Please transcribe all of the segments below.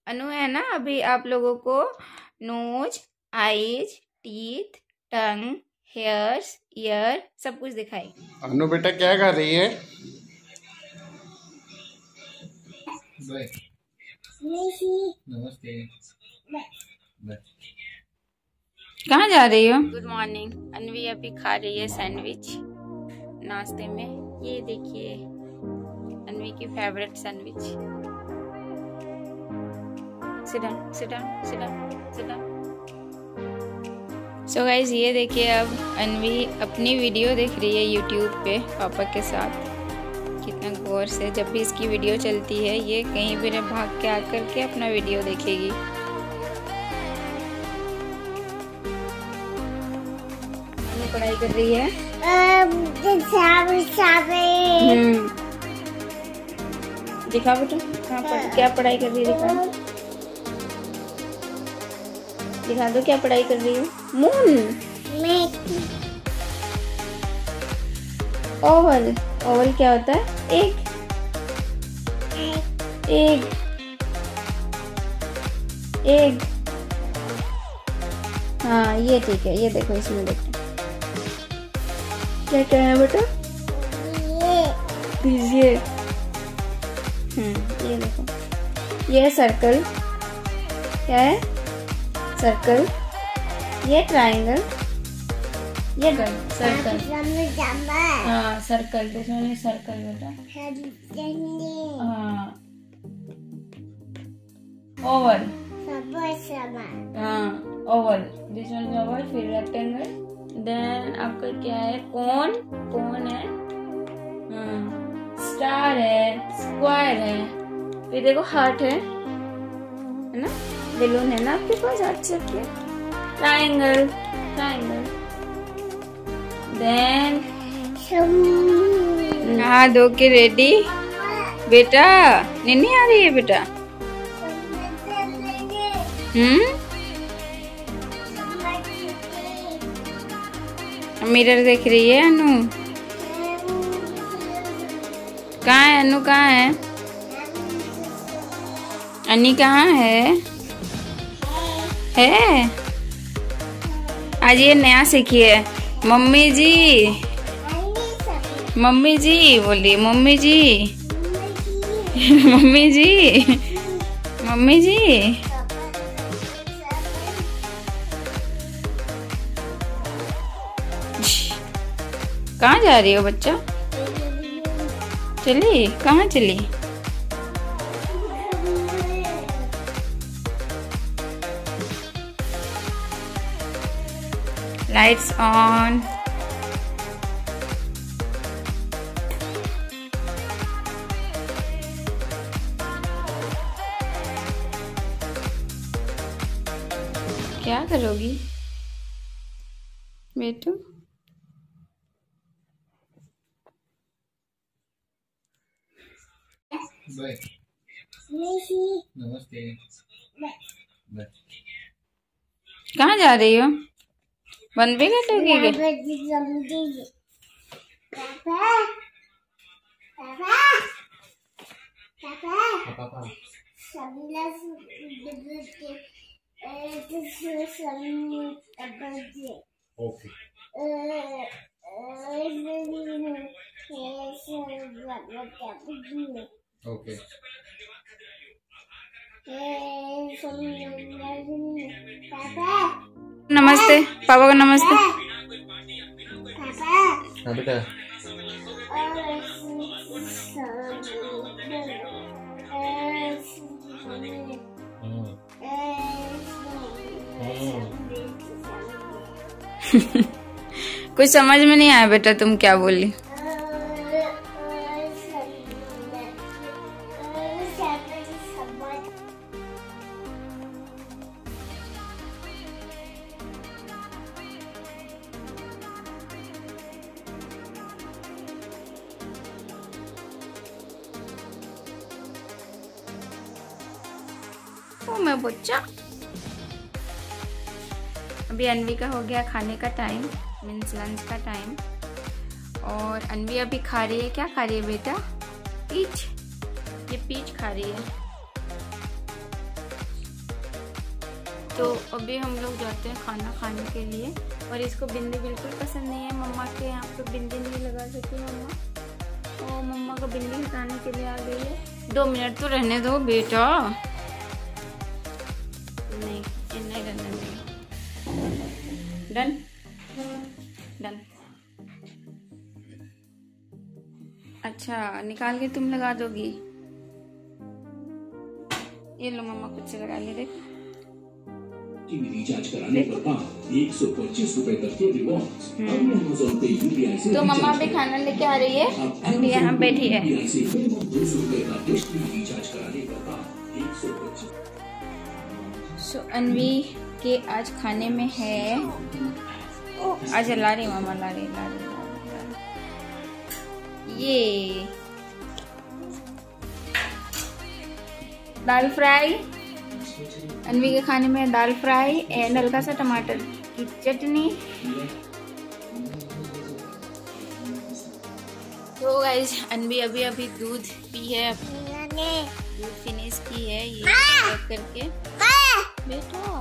अनु है ना, अभी आप लोगों को nose, eyes, teeth, tongue, hairs, ear सब कुछ दिखाएगी। अनु बेटा क्या कर रही है? नमस्ते। कहाँ जा रही हो? Good morning. अनवी अभी खा रही है सैंडविच नाश्ते में। ये देखिए अनवी की favourite sandwich. Sit down, sit down, sit down, sit down. So guys ये देखिए, अब अनवी अपनी वीडियो देख रही है यूट्यूब पे पापा के साथ। कितना गौर से, जब भी इसकी वीडियो चलती है ये कहीं भी न भाग के आकर के अपना वीडियो देखेगी। पढ़ाई कर रही है। दिखा बेटा, क्या पढ़ाई कर रही है? दिखा दो क्या पढ़ाई कर रही है। Moon, Oval. ओवल क्या होता है? एग। Egg, egg. हाँ ये ठीक है, ये देखो इसमें देखो क्या क्या है बेटा। दीजिए। ये देखो, ये सर्कल क्या है? सर्कल। ये ट्रायंगल, ये सर्कल। हाँ circle, this one is circle बेटा। हाँ ओवल। हाँ oval, this one is oval. फिर रेक्टेंगल। देन आपका क्या है? कोन। कोन है। स्टार है, स्क्वायर है। फिर देखो हार्ट है ना? बेलून है ना आपके पास हार्ट शेप के। Triangle, triangle. देन नहा धो के रेडी। बेटा नींद नहीं आ रही है बेटा? मिरर देख रही है अनु। कहाँ है अनु? कहाँ है अन्नी? कहाँ है? आज ये नया सीखी है। मम्मी जी, मम्मी जी बोलिए। Mummy ji, mummy ji, mummy ji. कहाँ जा रही हो बच्चा? चली? कहाँ चली? Lights on. क्या करोगी बेटू? नमस्ते। कहाँ जा रही हो? बंद भी कर लोगी? ओके। ओके। नमस्ते पापा को। नमस्ते। हाँ बेटा। कुछ समझ में नहीं आया बेटा, तुम क्या बोली? ओ मैं बच्चा। अभी अनवी का हो गया खाने का टाइम, मीन्स लंच का टाइम। और अनवी अभी खा रही है, क्या खा रही है बेटा? पीच। ये पीच खा रही है। तो अभी हम लोग जाते हैं खाना खाने के लिए। और इसको बिंदी बिल्कुल पसंद नहीं है, मम्मा के यहाँ पे बिंदी नहीं लगा सकती मम्मा, और मम्मा को बिंदी हटाने के लिए आ गई है। 2 मिनट तो रहने दो बेटा। नहीं इतना ही रहने दो। Done done. अच्छा निकाल के तुम लगा दोगी। ये लो मम्मा खुद से लगा ली। देख रिचार्ज कराने पर बाद 125 रुपए तक के रिवॉर्ड्स Amazon पे UPI से। तो मम्मा भी खाना लेके आ रही है, अभी यहाँ बैठी है। 200 रुपए का रिचार्ज कराने पर बाद 125। सो अन्वी के आज खाने में है, आज ला रही मामा, ला रही ये दाल फ्राई। अन्वी के खाने में दाल फ्राई एंड हल्का सा टमाटर की चटनी। तो गाइस अन्वी अभी दूध पी है, दूध फिनिश की है ये पैक करके बेटा।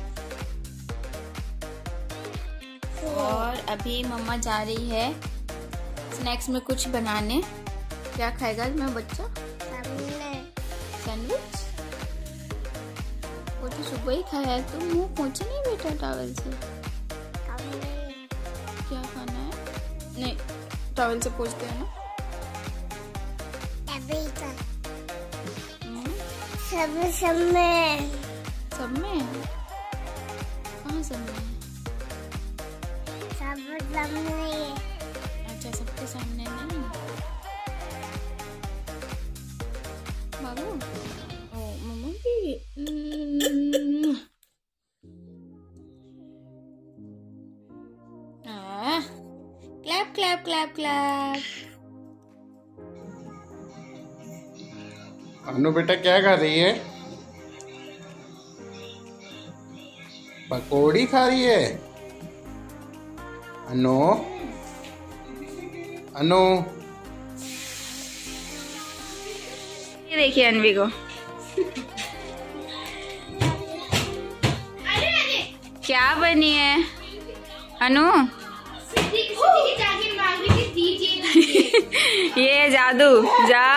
और अभी मम्मा जा रही है स्नैक्स में कुछ बनाने। क्या खाएगा मैं बच्चा? सैंडविच। वो तो सुबह ही खाया है, तो मुंह पोंछे नहीं बेटा टॉवल से। क्या खाना है? नहीं टॉवल से पोंछते हैं ना। सब में सब में कहाँ सब में? अच्छा सबके सामने नहीं बाबू। ओ मम्मा भी clap clap clap clap. Anu बेटा क्या कर रही है? पकौड़ी खा रही है। अनु अनु ये देखिए अन्वी को क्या बनी है अनु? ये जादू जा।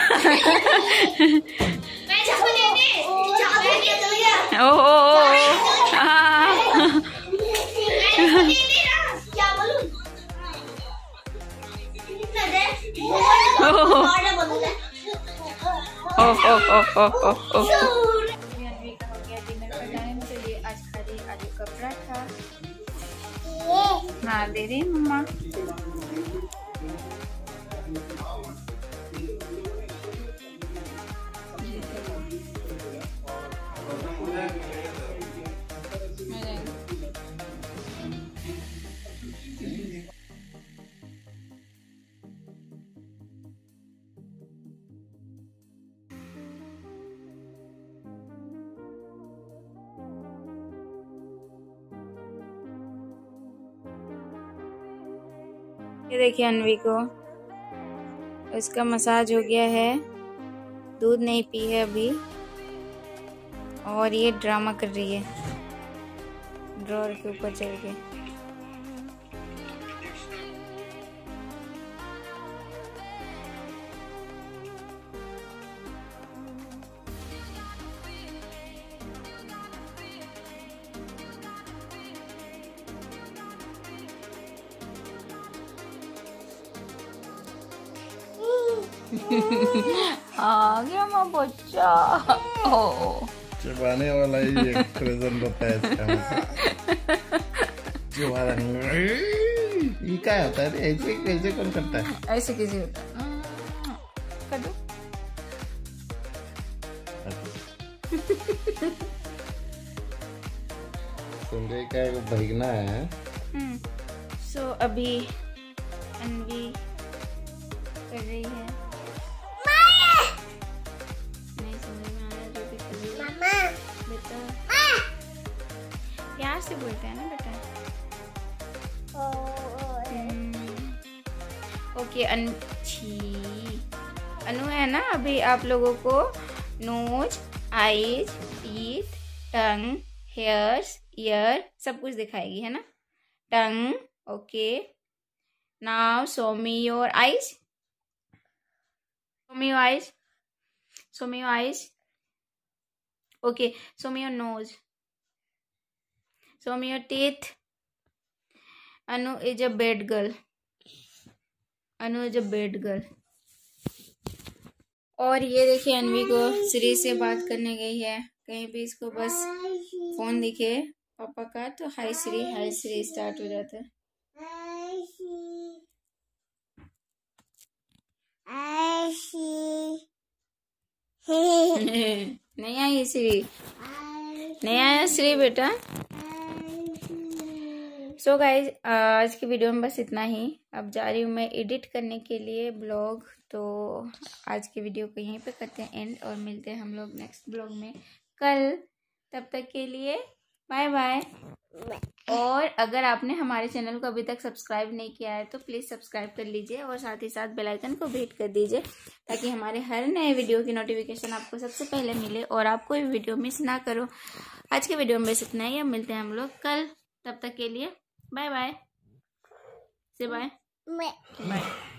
ओहो आज खा रही आलू का पराठा। हाँ दे रही मम्मा। ये देखिए अन्वी को इसका मसाज हो गया है, दूध नहीं पी है अभी, और ये ड्रामा कर रही है ड्रॉअर के ऊपर चढ़ के। आ गया मैं बच्चा। ओ चबाने वाला ये प्रेजेंट होता है इसका। चबाना ये क्या होता है? ऐसे कैसे कौन करता है? ऐसे कैसे होता है? कर दो। संजय का एक भगना है। सो अभी अन्वी कर रही है, नहीं समझ में आ रहा जो भी कर रही है बेटा। प्यार से बोलते हैं ना बेटा। ओके अनु है ना, अभी आप लोगों को nose, eyes, teeth, tongue, hairs, ear, सब कुछ दिखाएगी, है ना। Tongue, okay. Now show me your eyes, show me your eyes, show me your eyes, okay. Show me your nose, show me your teeth. Anu is a bad girl, Anu is a bad girl. और ये देखिए अनवी को श्री से बात करने गई है, कहीं भी इसको बस फोन दिखे पापा का तो हाय श्री स्टार्ट हो जाता है। नहीं आई श्री, नहीं आया श्री बेटा। सो गाइज आज की वीडियो में बस इतना ही। अब जा रही हूँ मैं एडिट करने के लिए ब्लॉग, तो आज की वीडियो को यहीं पे करते हैं एंड और मिलते हैं हम लोग नेक्स्ट ब्लॉग में कल। तब तक के लिए बाय बाय। और अगर आपने हमारे चैनल को अभी तक सब्सक्राइब नहीं किया है तो प्लीज़ सब्सक्राइब कर लीजिए और साथ ही साथ बेल आइकन को भी हिट कर दीजिए ताकि हमारे हर नए वीडियो की नोटिफिकेशन आपको सबसे पहले मिले और आप कोई वीडियो मिस ना करो। आज के वीडियो में बस इतना ही, अब मिलते हैं हम लोग कल। तब तक के लिए बाय बाय से बाय बाय।